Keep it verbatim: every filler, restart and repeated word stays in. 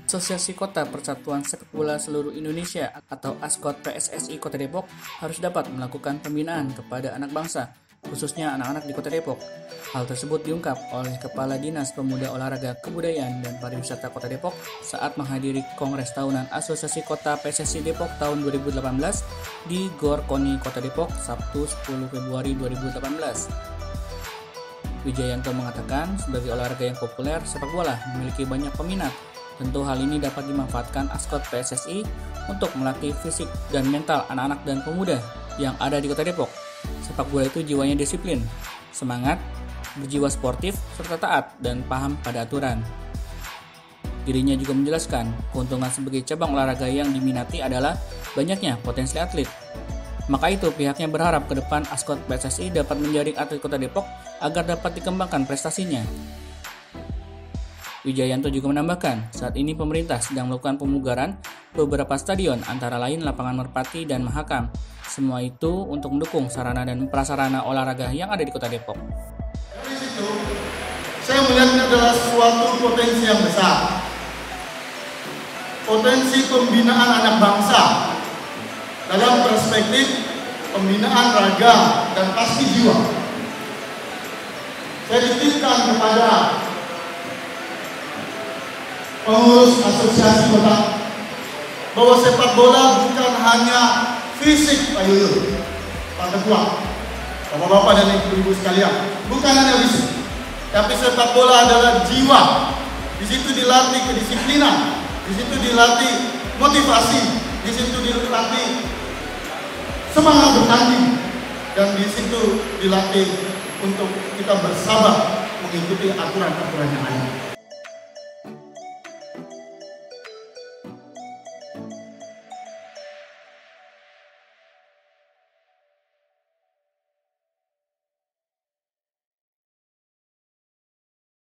Asosiasi Kota Persatuan Sepak Bola Seluruh Indonesia atau ASKOT P S S I Kota Depok harus dapat melakukan pembinaan kepada anak bangsa, khususnya anak-anak di Kota Depok. Hal tersebut diungkap oleh Kepala Dinas Pemuda Olahraga Kebudayaan dan Pariwisata Kota Depok saat menghadiri Kongres Tahunan Asosiasi Kota P S S I Depok tahun dua ribu delapan belas di Gor Koni Kota Depok, Sabtu sepuluh Februari dua ribu delapan belas. Wijayanto mengatakan, sebagai olahraga yang populer, sepak bola memiliki banyak peminat. Tentu hal ini dapat dimanfaatkan ASKOT P S S I untuk melatih fisik dan mental anak-anak dan pemuda yang ada di Kota Depok. Sepak bola itu jiwanya disiplin, semangat, berjiwa sportif, serta taat dan paham pada aturan. Dirinya juga menjelaskan, keuntungan sebagai cabang olahraga yang diminati adalah banyaknya potensi atlet. Maka itu pihaknya berharap ke depan ASKOT P S S I dapat menjaring atlet Kota Depok agar dapat dikembangkan prestasinya. Wijayanto juga menambahkan, saat ini pemerintah sedang melakukan pemugaran beberapa stadion antara lain lapangan Merpati dan Mahakam. Semua itu untuk mendukung sarana dan prasarana olahraga yang ada di Kota Depok. Dari situ, saya melihat ini adalah suatu potensi yang besar. Potensi pembinaan anak bangsa dalam perspektif pembinaan raga dan pasti jiwa. Saya dititipkan kepada pengurus asosiasi kota bahwa sepak bola bukan hanya fisik, Pak Yuyun, Pak Ketua, Bapak-bapak dan ibu-ibu sekalian, bukan hanya fisik, tapi sepak bola adalah jiwa. Di situ dilatih kedisiplinan, di situ dilatih motivasi, di situ dilatih semangat bertanding, dan di situ dilatih untuk kita bersabar mengikuti aturan-aturan yang ada.